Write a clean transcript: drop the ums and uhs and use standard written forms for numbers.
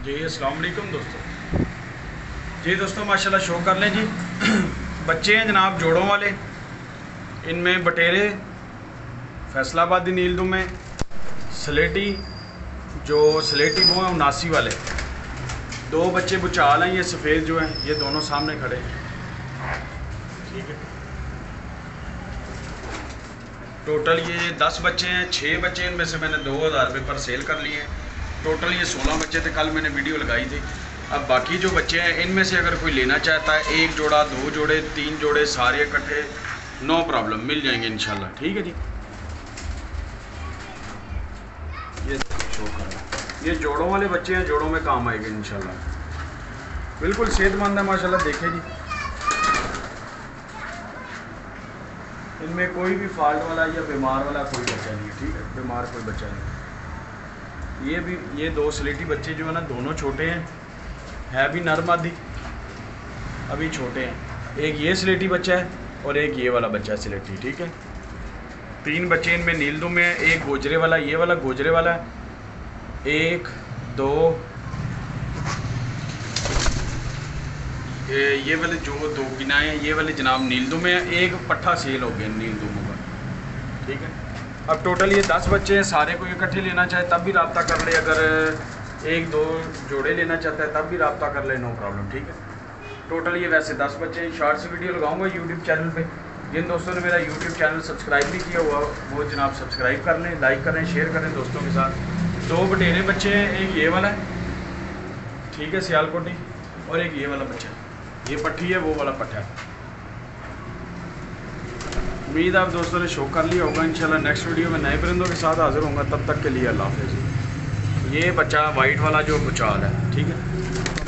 जी अस्सलाम वालेकुम दोस्तों। जी दोस्तों माशाल्लाह शो कर लें जी। बच्चे हैं जनाब जोड़ों वाले, इनमें बटेरे, फैसलाबादी नीलदुम में स्लेटी, जो स्लेटी वो हैं उनासी वाले। दो बच्चे बुचाल हैं, ये सफ़ेद जो हैं ये दोनों सामने खड़े हैं, ठीक है। टोटल ये 10 बच्चे हैं, 6 बच्चे इनमें से मैंने 2000 रुपये पर सेल कर लिए हैं। टोटल ये 16 बच्चे थे, कल मैंने वीडियो लगाई थी। अब बाकी जो बच्चे हैं इनमें से अगर कोई लेना चाहता है, एक जोड़ा, 2 जोड़े, 3 जोड़े, सारे इकट्ठे, नो प्रॉब्लम, मिल जाएंगे इंशाल्लाह, ठीक है जी। ये शो कर रहा है, ये जोड़ों वाले बच्चे हैं, जोड़ों में काम आएंगे इंशाल्लाह। बिल्कुल सेहतमंद है माशाल्लाह, देखें जी। इनमें कोई भी फॉल्ट वाला या बीमार वाला कोई बच्चा नहीं है, ठीक है, बीमार कोई बच्चा नहीं। ये भी ये 2 स्लेटी बच्चे जो है ना, दोनों छोटे हैं, है भी नर मादी, अभी छोटे हैं। एक ये स्लेटी बच्चा है और एक ये वाला बच्चा है स्लेटी, ठीक है। 3 बच्चे इनमें नीलदुम में है, एक गोजरे वाला, ये वाला गोजरे वाला है, 1 2 ये वाले जो 2 गिनाए हैं, ये वाले जनाब नीलदुम में है। एक पट्ठा सेल हो गया नीलदुम का, ठीक है। अब टोटल ये 10 बच्चे हैं, सारे को इकट्ठे लेना चाहे तब भी रब्ता कर ले, अगर 1-2 जोड़े लेना चाहता है तब भी रब्ता कर ले, नो प्रॉब्लम, ठीक है। टोटल ये वैसे 10 बच्चे हैं। शॉर्ट्स वीडियो लगाऊंगा यूट्यूब चैनल पे। जिन दोस्तों ने मेरा यूट्यूब चैनल सब्सक्राइब नहीं किया हुआ वो जनाब सब्सक्राइब कर लें, लाइक करें, शेयर करें दोस्तों के साथ। 2 बटेरे बच्चे हैं, एक ये वाला है, ठीक है, सियालकोटी, और एक ये वाला बच्चा है, ये पट्ठी है, वो वाला पट्ठा है। उम्मीद आप दोस्तों ने शो कर लिया होगा। इंशाल्लाह नेक्स्ट वीडियो में नए परिंदों के साथ हाजिर होऊंगा, तब तक के लिए अल्लाह हाफ़िज़। ये बच्चा वाइट वाला जो बुचाल है, ठीक है।